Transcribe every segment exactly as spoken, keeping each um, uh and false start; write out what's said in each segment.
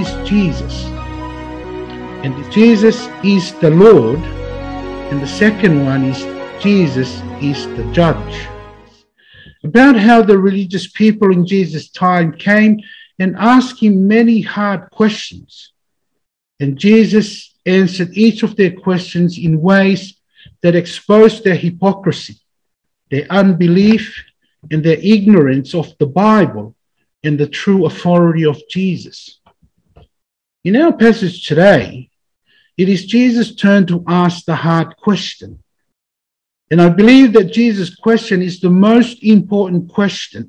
is Jesus. And Jesus is the Lord. And the second one is Jesus is the judge. About how the religious people in Jesus' time came and asked him many hard questions. And Jesus answered each of their questions in ways that exposed their hypocrisy, their unbelief, and their ignorance of the Bible and the true authority of Jesus. In our passage today, it is Jesus' turn to ask the hard question. And I believe that Jesus' question is the most important question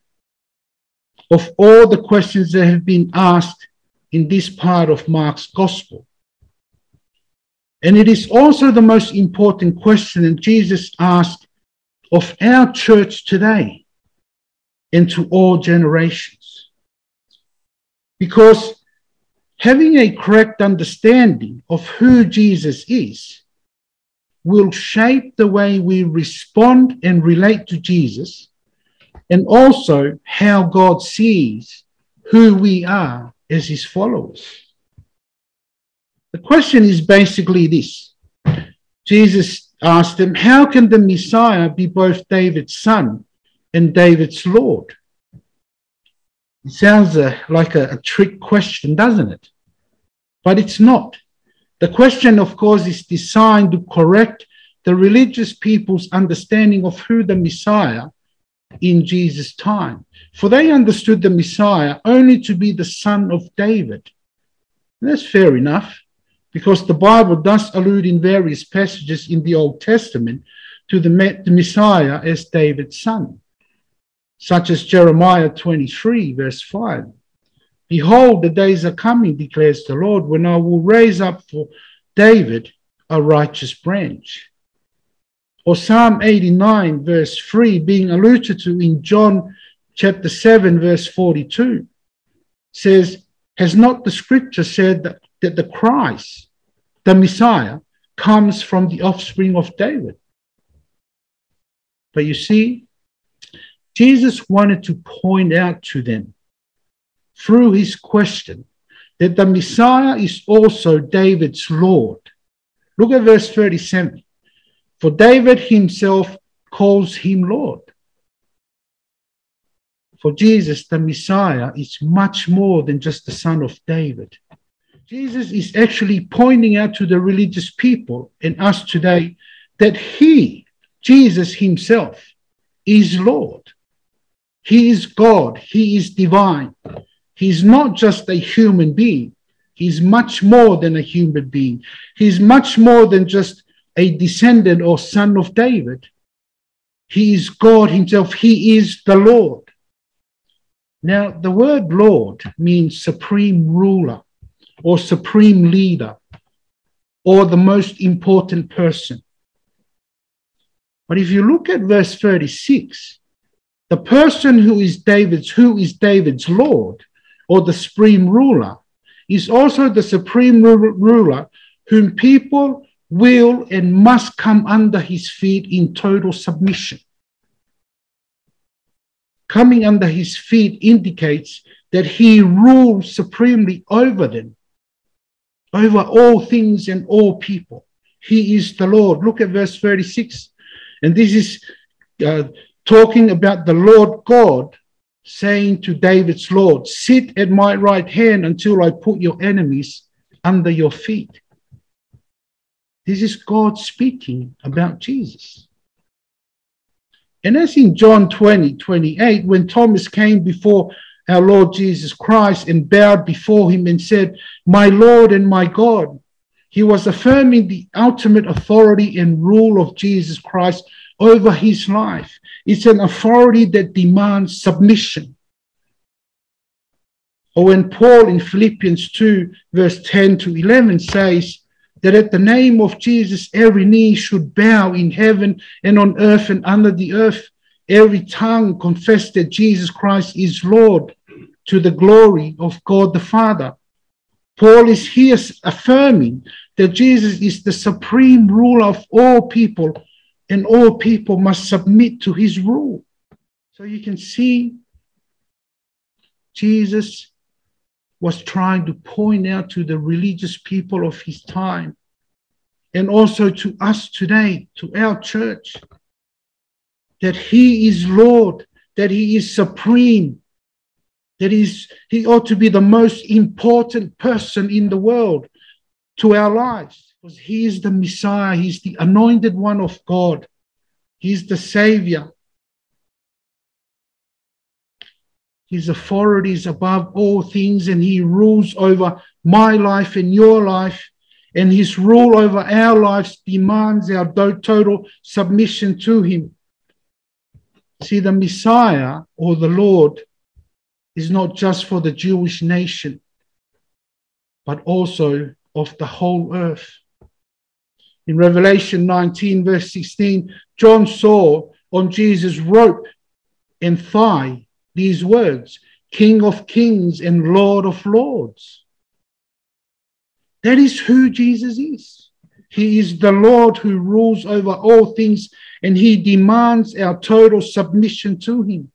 of all the questions that have been asked in this part of Mark's Gospel. And it is also the most important question that Jesus asked of our church today and to all generations. Because having a correct understanding of who Jesus is will shape the way we respond and relate to Jesus, and also how God sees who we are as his followers. The question is basically this. Jesus asked them, how can the Messiah be both David's son and David's Lord? It sounds uh, like a, a trick question, doesn't it? But it's not. The question, of course, is designed to correct the religious people's understanding of who the Messiah in Jesus' time. For they understood the Messiah only to be the son of David. And that's fair enough, because the Bible does allude in various passages in the Old Testament to the, the Messiah as David's son, such as Jeremiah twenty-three, verse five. Behold, the days are coming, declares the Lord, when I will raise up for David a righteous branch. Or Psalm eighty-nine, verse three, being alluded to in John chapter seven, verse forty-two, says, has not the scripture said that, that the Christ, the Messiah, comes from the offspring of David? But you see, Jesus wanted to point out to them through his question that the Messiah is also David's Lord. Look at verse thirty-seven. For David himself calls him Lord. For Jesus, the Messiah, is much more than just the son of David. Jesus is actually pointing out to the religious people and us today that he, Jesus himself, is Lord. He is God. He is divine. He's not just a human being. He's much more than a human being. He's much more than just a descendant or son of David. He is God himself. He is the Lord. Now, the word Lord means supreme ruler or supreme leader or the most important person. But if you look at verse thirty-six, the person who is David's, who is David's Lord or the supreme ruler is also the supreme ruler whom people will and must come under his feet in total submission. Coming under his feet indicates that he rules supremely over them, over all things and all people. He is the Lord. Look at verse thirty-six. And this is uh, talking about the Lord God saying to David's Lord, sit at my right hand until I put your enemies under your feet. This is God speaking about Jesus. And as in John twenty, twenty-eight, when Thomas came before our Lord Jesus Christ and bowed before him and said, my Lord and my God, he was affirming the ultimate authority and rule of Jesus Christ over his life. It's an authority that demands submission. Or when Paul in Philippians two, verse ten to eleven says that at the name of Jesus, every knee should bow in heaven and on earth and under the earth, every tongue confess that Jesus Christ is Lord, to the glory of God the Father. Paul is here affirming that Jesus is the supreme ruler of all people, and all people must submit to his rule. So you can see Jesus was trying to point out to the religious people of his time, and also to us today, to our church, that he is Lord, that he is supreme, that he's, he ought to be the most important person in the world to our lives, because he is the Messiah, he's the anointed one of God, he's the Savior. His authority is above all things, and he rules over my life and your life, and his rule over our lives demands our total submission to him. See, the Messiah, or the Lord, is not just for the Jewish nation, but also of the whole earth. In Revelation nineteen, verse sixteen, John saw on Jesus' robe and thigh these words, King of Kings and Lord of Lords. That is who Jesus is. He is the Lord who rules over all things, and he demands our total submission to him.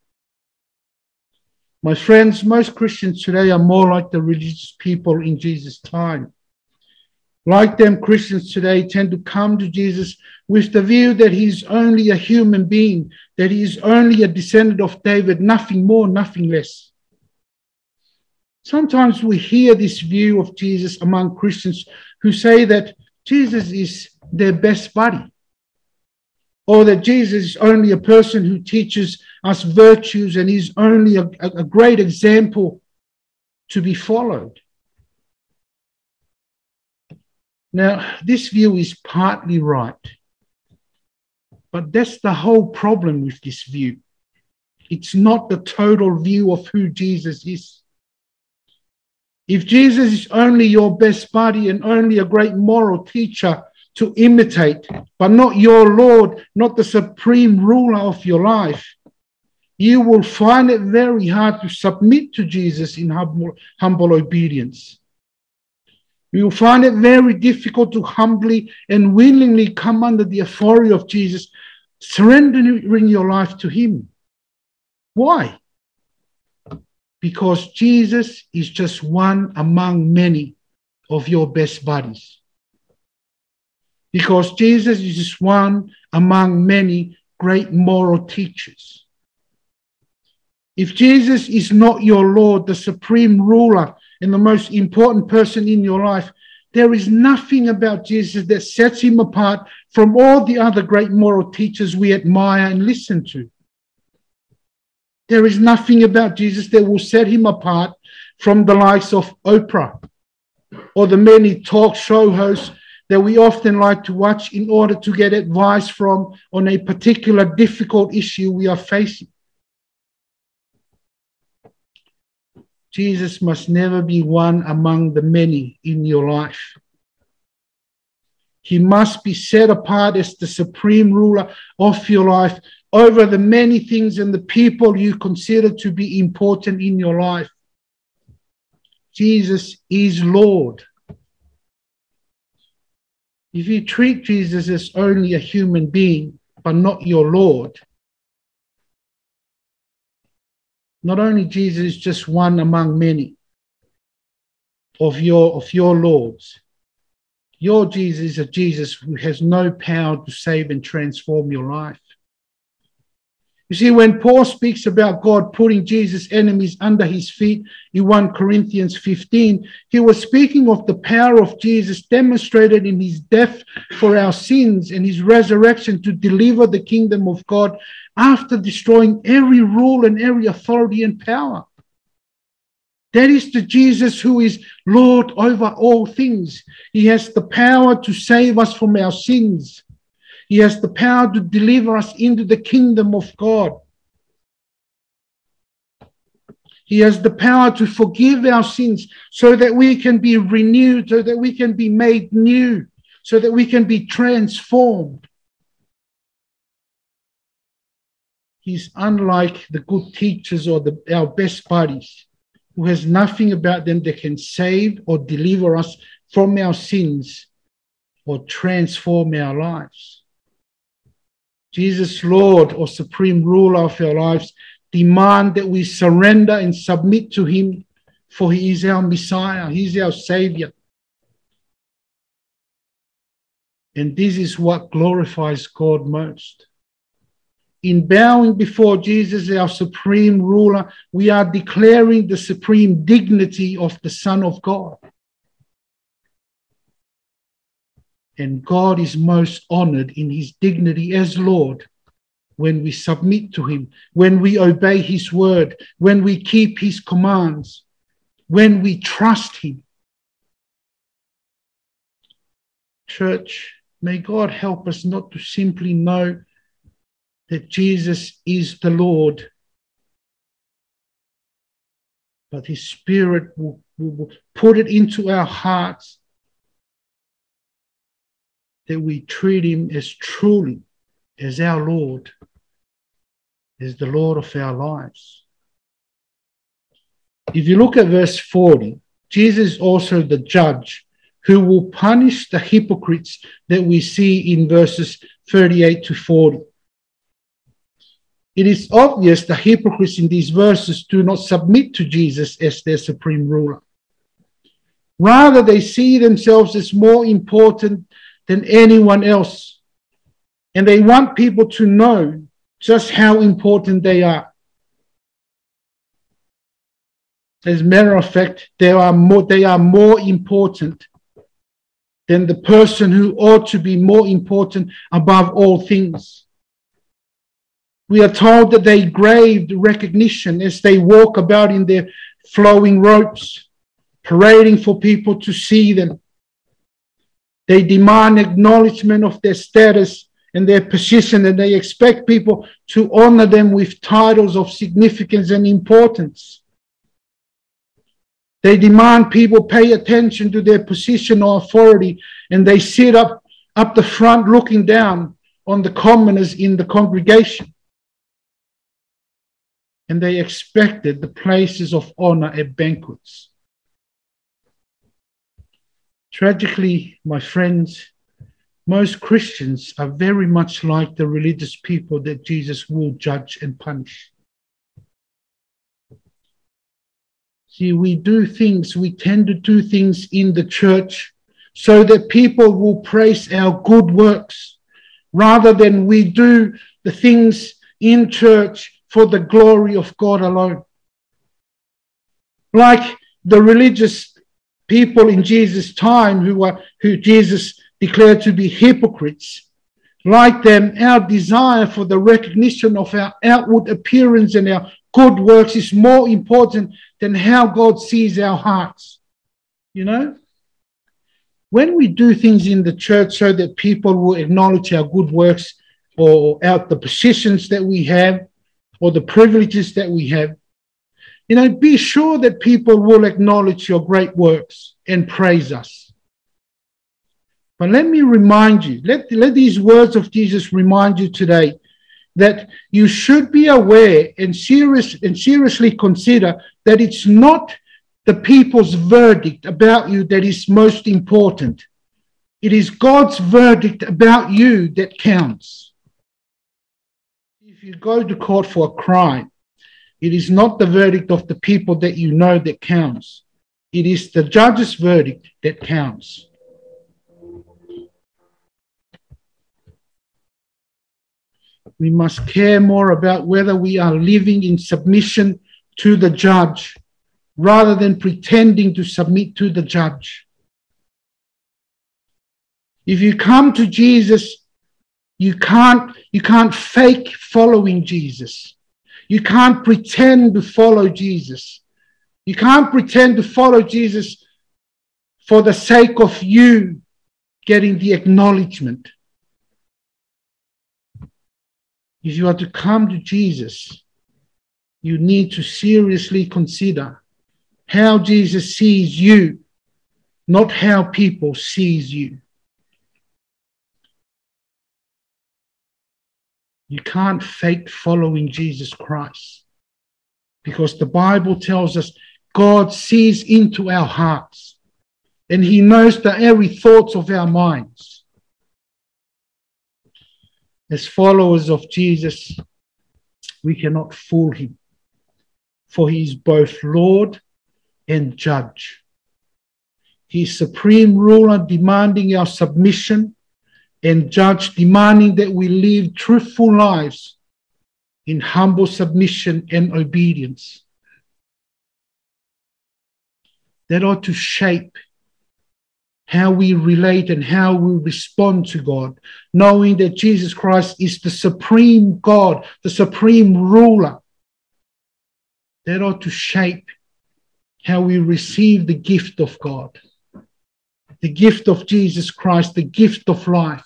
My friends, most Christians today are more like the religious people in Jesus' time. Like them, Christians today tend to come to Jesus with the view that he's only a human being, that he is only a descendant of David, nothing more, nothing less. Sometimes we hear this view of Jesus among Christians who say that Jesus is their best buddy, or that Jesus is only a person who teaches us virtues and is only a, a great example to be followed. Now, this view is partly right, but that's the whole problem with this view. It's not the total view of who Jesus is. If Jesus is only your best buddy and only a great moral teacher to imitate, but not your Lord, not the supreme ruler of your life, you will find it very hard to submit to Jesus in humble, humble obedience. You will find it very difficult to humbly and willingly come under the authority of Jesus, surrendering your life to him. Why? Because Jesus is just one among many of your best buddies. Because Jesus is just one among many great moral teachers. If Jesus is not your Lord, the supreme ruler, and the most important person in your life, there is nothing about Jesus that sets him apart from all the other great moral teachers we admire and listen to. There is nothing about Jesus that will set him apart from the likes of Oprah or the many talk show hosts that we often like to watch in order to get advice from on a particular difficult issue we are facing. Jesus must never be one among the many in your life. He must be set apart as the supreme ruler of your life over the many things and the people you consider to be important in your life. Jesus is Lord. If you treat Jesus as only a human being, but not your Lord, not only Jesus is just one among many of your, of your lords, your Jesus is a Jesus who has no power to save and transform your life. You see, when Paul speaks about God putting Jesus' enemies under his feet in First Corinthians fifteen, he was speaking of the power of Jesus demonstrated in his death for our sins and his resurrection to deliver the kingdom of God after destroying every rule and every authority and power. That is the Jesus who is Lord over all things. He has the power to save us from our sins. He has the power to deliver us into the kingdom of God. He has the power to forgive our sins so that we can be renewed, so that we can be made new, so that we can be transformed. He's unlike the good teachers or the, our best buddies, who has nothing about them that can save or deliver us from our sins or transform our lives. Jesus, Lord or supreme ruler of our lives, demand that we surrender and submit to him for he is our Messiah, he is our Savior. And this is what glorifies God most. In bowing before Jesus, our supreme ruler, we are declaring the supreme dignity of the Son of God. And God is most honored in his dignity as Lord when we submit to him, when we obey his word, when we keep his commands, when we trust him. Church, may God help us not to simply know that Jesus is the Lord, but his Spirit will, will, will put it into our hearts that we treat him as truly as our Lord, as the Lord of our lives. If you look at verse forty, Jesus is also the judge who will punish the hypocrites that we see in verses thirty-eight to forty. It is obvious the hypocrites in these verses do not submit to Jesus as their supreme ruler. Rather, they see themselves as more important than anyone else. And they want people to know just how important they are. As a matter of fact, they are more, they are more important than the person who ought to be more important above all things. We are told that they crave recognition as they walk about in their flowing robes, parading for people to see them. They demand acknowledgement of their status and their position, and they expect people to honor them with titles of significance and importance. They demand people pay attention to their position or authority, and they sit up, up the front looking down on the commoners in the congregation. And they expected the places of honor at banquets. Tragically, my friends, most Christians are very much like the religious people that Jesus will judge and punish. See, we do things, we tend to do things in the church so that people will praise our good works, rather than we do the things in church for the glory of God alone. Like the religious people in Jesus' time who were, who Jesus declared to be hypocrites. Like them, our desire for the recognition of our outward appearance and our good works is more important than how God sees our hearts. You know? When we do things in the church so that people will acknowledge our good works or out the positions that we have, or the privileges that we have, you know, be sure that people will acknowledge your great works and praise us. But let me remind you, let, let these words of Jesus remind you today that you should be aware and serious and seriously consider that it's not the people's verdict about you that is most important. It is God's verdict about you that counts. If you go to court for a crime, it is not the verdict of the people that you know that counts. It is the judge's verdict that counts. We must care more about whether we are living in submission to the judge rather than pretending to submit to the judge. If you come to Jesus, you can't, you can't fake following Jesus. You can't pretend to follow Jesus. You can't pretend to follow Jesus for the sake of you getting the acknowledgement. If you are to come to Jesus, you need to seriously consider how Jesus sees you, not how people sees you. You can't fake following Jesus Christ, because the Bible tells us God sees into our hearts and he knows the every thoughts of our minds. As followers of Jesus, we cannot fool him, for he is both Lord and judge. He is supreme ruler, demanding our submission, and judge, demanding that we live truthful lives in humble submission and obedience. That ought to shape how we relate and how we respond to God, knowing that Jesus Christ is the supreme God, the supreme ruler. That ought to shape how we receive the gift of God, the gift of Jesus Christ, the gift of life.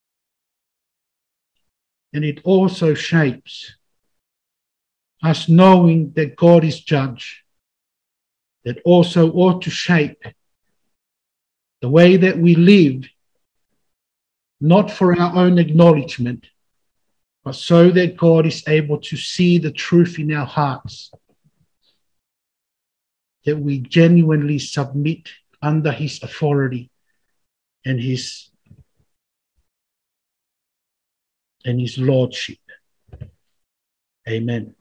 And it also shapes us knowing that God is judge. That also ought to shape the way that we live, not for our own acknowledgement, but so that God is able to see the truth in our hearts, that we genuinely submit under his authority and his and his lordship. Amen.